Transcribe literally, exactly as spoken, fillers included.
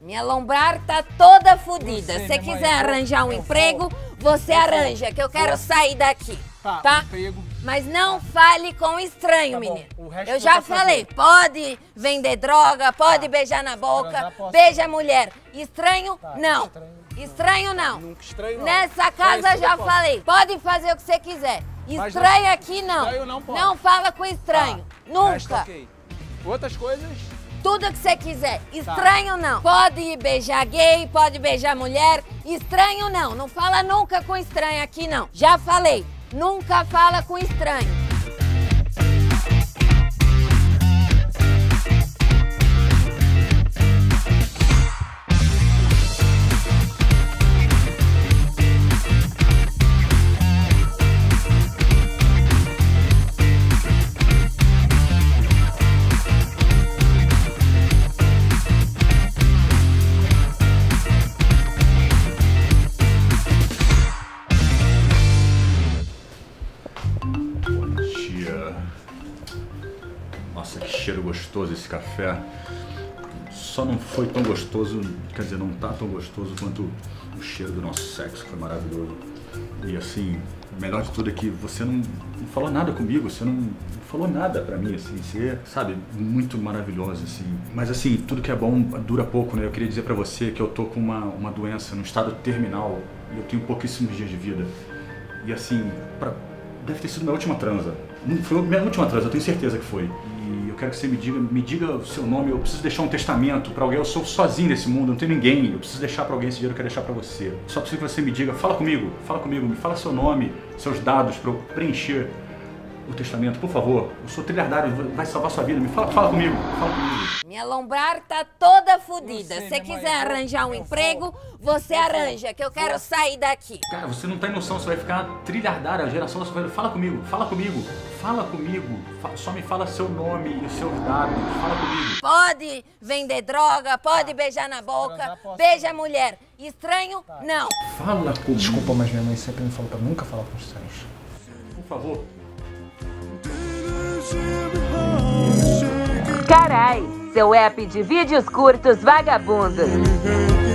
Minha lombar tá toda fodida. Se você quiser arranjar um emprego, você arranja, que eu quero sair daqui, tá? Mas não fale com estranho, menino. Eu já falei, pode vender droga, pode beijar na boca, beija a mulher. Estranho, não. Estranho, não. Nessa casa já falei, pode fazer o que você quiser. Estranho aqui, não. Não fala com estranho. Nunca. Outras coisas... Tudo que você quiser. Estranho não. Pode beijar gay, pode beijar mulher. Estranho não. Não fala nunca com estranho aqui não. Já falei. Nunca fala com estranho. Nossa, que cheiro gostoso esse café. Só não foi tão gostoso, quer dizer, não tá tão gostoso quanto o cheiro do nosso sexo, foi maravilhoso. E assim, o melhor de tudo é que você não, não falou nada comigo, você não, não falou nada pra mim, assim, você, sabe, muito maravilhoso, assim. Mas assim, tudo que é bom dura pouco, né? Eu queria dizer pra você que eu tô com uma, uma doença num estado terminal e eu tenho pouquíssimos dias de vida. E assim, pra, deve ter sido minha última transa. Não foi a minha última transa, eu tenho certeza que foi. E eu quero que você me diga, me diga o seu nome, eu preciso deixar um testamento pra alguém, eu sou sozinho nesse mundo, não tenho ninguém, eu preciso deixar pra alguém esse dinheiro, eu quero deixar pra você. Só preciso que você me diga, fala comigo, fala comigo, me fala seu nome, seus dados pra eu preencher o testamento, por favor. Eu sou trilhardário, vai salvar sua vida, me fala, fala comigo, fala comigo. Minha lombar tá toda fodida. Se você quiser arranjar um emprego, você arranja, que eu quero sair daqui. Cara, você não tem noção, você vai ficar trilhardário, a geração da sua vida. Fala comigo, fala comigo, fala comigo. Só me fala seu nome e os seus dados, fala comigo. Pode vender droga, pode beijar na boca, beija a mulher. Estranho, não. Fala comigo. Desculpa, mas minha mãe sempre me falou pra nunca falar com estranhos. Por favor. Carai, seu app de vídeos curtos vagabundo.